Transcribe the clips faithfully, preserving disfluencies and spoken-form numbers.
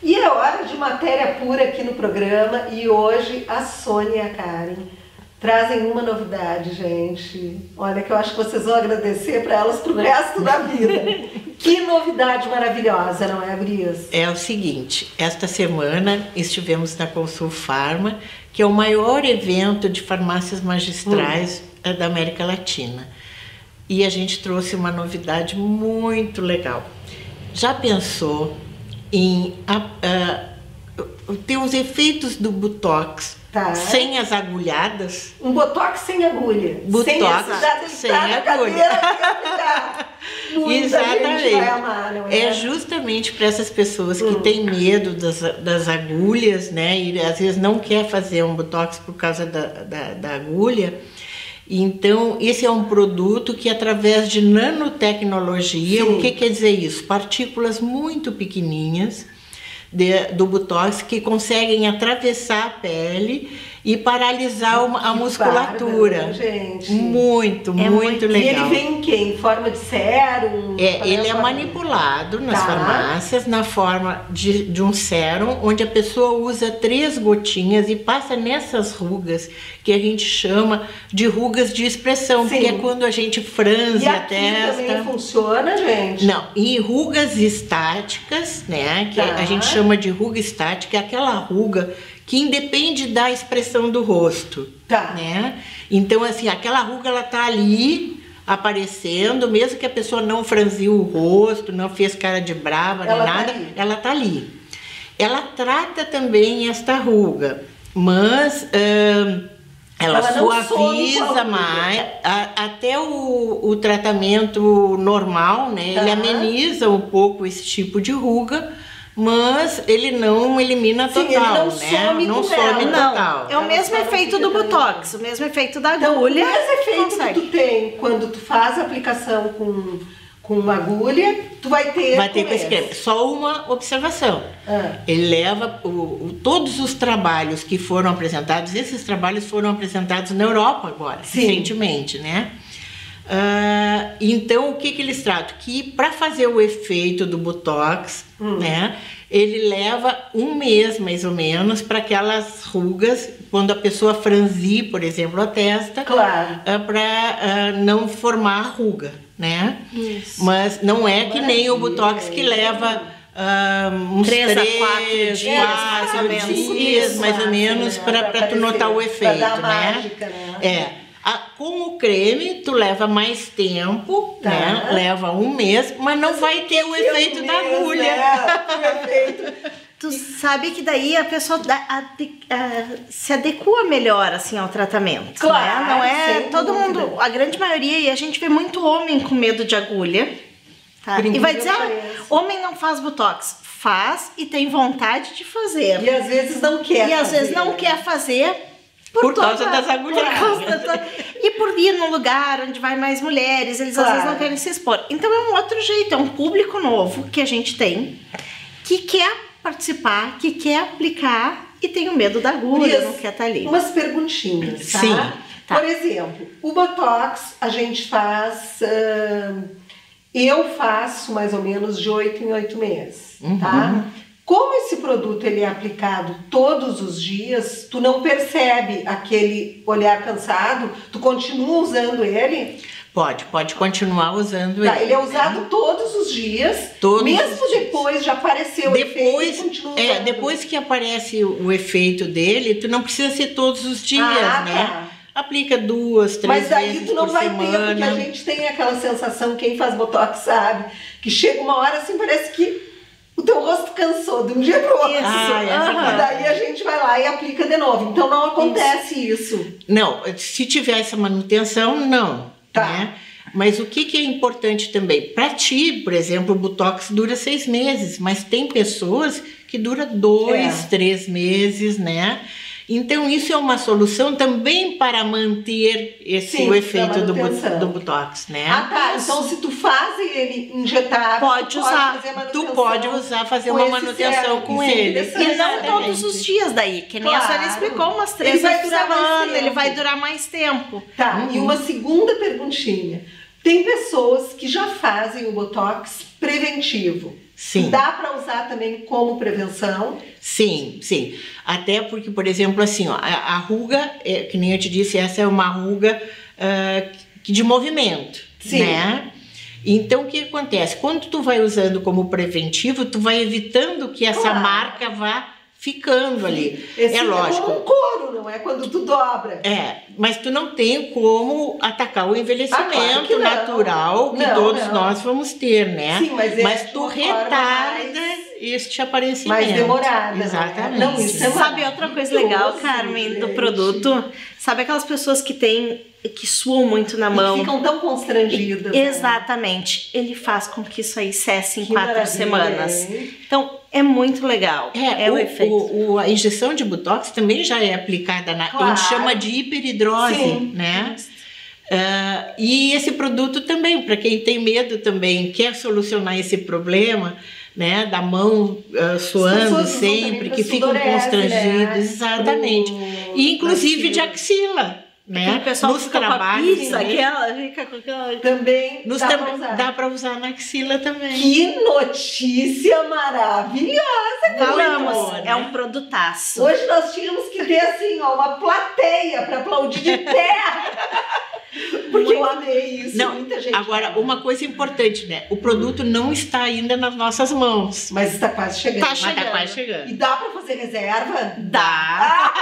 E é hora de matéria pura aqui no programa e hoje a Sônia e a Karen trazem uma novidade, gente. Olha, que eu acho que vocês vão agradecer para elas pro resto da vida. Que novidade maravilhosa, não é, gurias? É o seguinte, esta semana estivemos na Consul Pharma, que é o maior evento de farmácias magistrais hum. da América Latina. E a gente trouxe uma novidade muito legal. Já pensou em uh, uh, ter os efeitos do Botox tá. sem as agulhadas? Um Botox sem agulha. Botox sem, sem agulha. Exatamente. Vai amar, não é? É justamente para essas pessoas que hum. têm medo das, das agulhas, né? E às vezes não quer fazer um Botox por causa da, da, da agulha. Então, esse é um produto que, através de nanotecnologia, Sim. o que quer dizer isso? Partículas muito pequenininhas de, do Botox que conseguem atravessar a pele e paralisar uma, a musculatura. Bárbaro, gente. Muito, é muito, muito legal. E ele vem em quê? Em forma de sérum? É, ele é manipulado nas tá. farmácias na forma de, de um sérum, onde a pessoa usa três gotinhas e passa nessas rugas, que a gente chama de rugas de expressão, Sim. porque é quando a gente franze e a aqui testa. Também funciona, gente? Não, e rugas estáticas, né, que tá. a gente chama de ruga estática, é aquela ruga que independe da expressão do rosto, tá. né? Então, assim, aquela ruga, ela tá ali aparecendo, mesmo que a pessoa não franziu o rosto, não fez cara de brava, nem nada, tá ela tá ali. Ela trata também esta ruga, mas hum, ela, ela suaviza mais, a, até o, o tratamento normal, né? Tá. Ele ameniza um pouco esse tipo de ruga, mas ele não elimina total, Sim, ele não né? Some não some não. total. É o mesmo efeito do Botox, o mesmo efeito da agulha. Então, o mesmo efeito consegue. que tu tem quando tu faz a aplicação com, com uma agulha, tu vai ter Vai ter com esse creme. Só uma observação. Ah. Ele leva o, o, todos os trabalhos que foram apresentados, esses trabalhos foram apresentados na Europa agora, Sim. recentemente, né? Uh, então o que que eles tratam? Que para fazer o efeito do Botox, hum. né, ele leva um mês mais ou menos para aquelas rugas, quando a pessoa franzir, por exemplo, a testa, claro. uh, para uh, não formar ruga, né? Isso. Mas não é que nem o Botox que leva uh, uns três, três, a quatro dias, quatro mais, dias, mais ou menos, né? para tu notar o efeito, pra dar né? Mágica, né? É. A, com o creme, tu leva mais tempo, tá. né? Leva um mês, mas não mas vai ter o efeito mês, da agulha. É, tu sabe que daí a pessoa da, a, a, se adequa melhor assim ao tratamento. Claro, né? Não é todo dúvida. mundo, a grande maioria, e a gente vê muito homem com medo de agulha. Tá? E vai dizer, ah, homem não faz Botox. Faz e tem vontade de fazer. E às vezes não quer E fazer. às vezes não quer fazer. Por, por toda, causa das agulhadas. Por causa da, e por ir num lugar onde vai mais mulheres, eles claro. às vezes não querem se expor. Então é um outro jeito, é um público novo que a gente tem, que quer participar, que quer aplicar e tem o medo da agulha, não quer estar ali. Umas perguntinhas, tá? Sim. Tá. Por exemplo, o Botox a gente faz, uh, eu faço mais ou menos de oito em oito meses, uhum. tá? Como esse produto ele é aplicado todos os dias, tu não percebe aquele olhar cansado, tu continua usando ele? Pode, pode continuar usando tá, ele. Ele é usado né? todos os dias, todos mesmo os dias. depois de aparecer o depois, efeito, continua é, usando. Depois que aparece o efeito dele, tu não precisa ser todos os dias, ah, né? Tá. Aplica duas, três Mas aí vezes tu não por vai semana. ter, porque a gente tem aquela sensação, quem faz Botox sabe, que chega uma hora assim, parece que o teu rosto cansou de um dia pro outro. Ah, é uhum. Daí a gente vai lá e aplica de novo. Então não acontece isso. isso. Não, se tiver essa manutenção, não. Tá. Né? Mas o que, que é importante também? Para ti, por exemplo, o Botox dura seis meses, mas tem pessoas que dura dois, é. três meses, né? Então isso é uma solução também para manter esse Sim, o efeito do, do Botox, né? Ah, tá. Então se tu faz ele injetar, pode usar. Pode tu pode usar, fazer uma manutenção com ele. E não todos os dias daí, que nem claro. a senhora explicou, umas três vezes por semana, ele vai durar mais tempo. Tá, uhum. E uma segunda perguntinha. Tem pessoas que já fazem o Botox preventivo. Sim. Dá para usar também como prevenção? Sim, sim. Até porque, por exemplo, assim, ó, a, a ruga, é, que nem eu te disse, essa é uma ruga uh, de movimento, sim. né? Então, o que acontece? Quando tu vai usando como preventivo, tu vai evitando que essa claro. marca vá ficando ali. Esse é lógico. É como um couro, não é? Quando tu dobra. É, mas tu não tem como atacar o envelhecimento ah, claro que natural que não, todos não. nós vamos ter, né? Sim, mas, é mas tu retarda mais... este aparecimento. Mais demorada. Exatamente. Não, isso é Sabe outra coisa legal, Carmen, do produto? Sabe aquelas pessoas que têm que suam muito na mão. E ficam tão constrangidas. E, né? Exatamente. Ele faz com que isso aí cesse em que quatro maravilha, semanas. Hein? Então, é muito legal. É, é o, o efeito. O, o, a injeção de Botox também já é aplicada na... Claro. A gente chama de hiperidrose, Sim. né? Uh, e esse produto também, para quem tem medo também, quer solucionar esse problema, né, da mão uh, suando sempre, que ficam constrangidos, né? Exatamente. Pro... E inclusive de axila, né? O pessoal nos fica trabalhos, com a pizza, né? aquela, fica com aquela... Também nos dá tam... para usar. Dá para usar na axila também. Que notícia maravilhosa! Falamos, boa, né? É um produtaço. Hoje nós tínhamos que ter assim, ó, uma plateia para aplaudir de pé. Porque muito... eu amei isso. Não, muita gente. Agora, uma coisa importante, né? O produto não está ainda nas nossas mãos. Mas está quase chegando. Tá Mas chegando. está quase chegando. E dá para fazer reserva? Dá.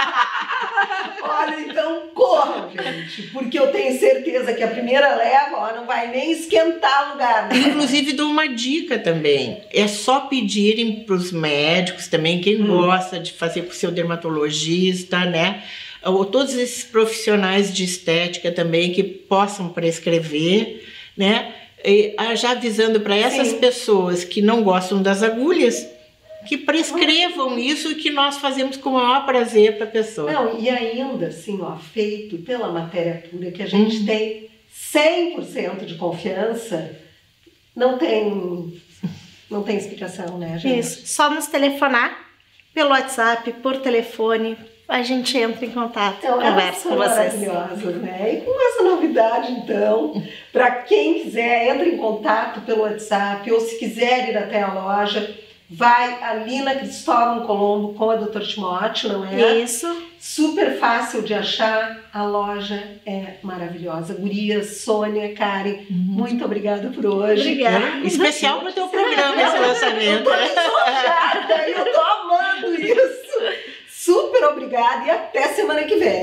Olha, então corram, gente. Porque eu tenho certeza que a primeira leva, ó, não vai nem esquentar o lugar. Né? Inclusive, dou uma dica também. É só pedirem para os médicos também, quem hum. gosta de fazer com o seu dermatologista, né? Ou todos esses profissionais de estética também que possam prescrever, né? E, já avisando para essas Sim. pessoas que não gostam das agulhas, que prescrevam isso e que nós fazemos com o maior prazer para a pessoa. Não, e ainda assim, ó, feito pela matéria pura, que a gente hum. tem cem por cento de confiança, não tem, não tem explicação, né, gente? Isso, só nos telefonar pelo WhatsApp, por telefone, a gente entra em contato, então, conversa com vocês. Maravilhosas, né? E com essa novidade, então, para quem quiser, entre em contato pelo WhatsApp, ou se quiser ir até a loja, vai ali na Cristóvão Colombo com a doutor Timóteo, não é? Isso. Super fácil de achar, a loja é maravilhosa. Gurias, Sônia, Karen, uhum. muito obrigada por hoje. Obrigada. É, especial para o teu programa esse lançamento. Eu tô lisonjeada, eu tô amando isso. Super obrigada e até semana que vem.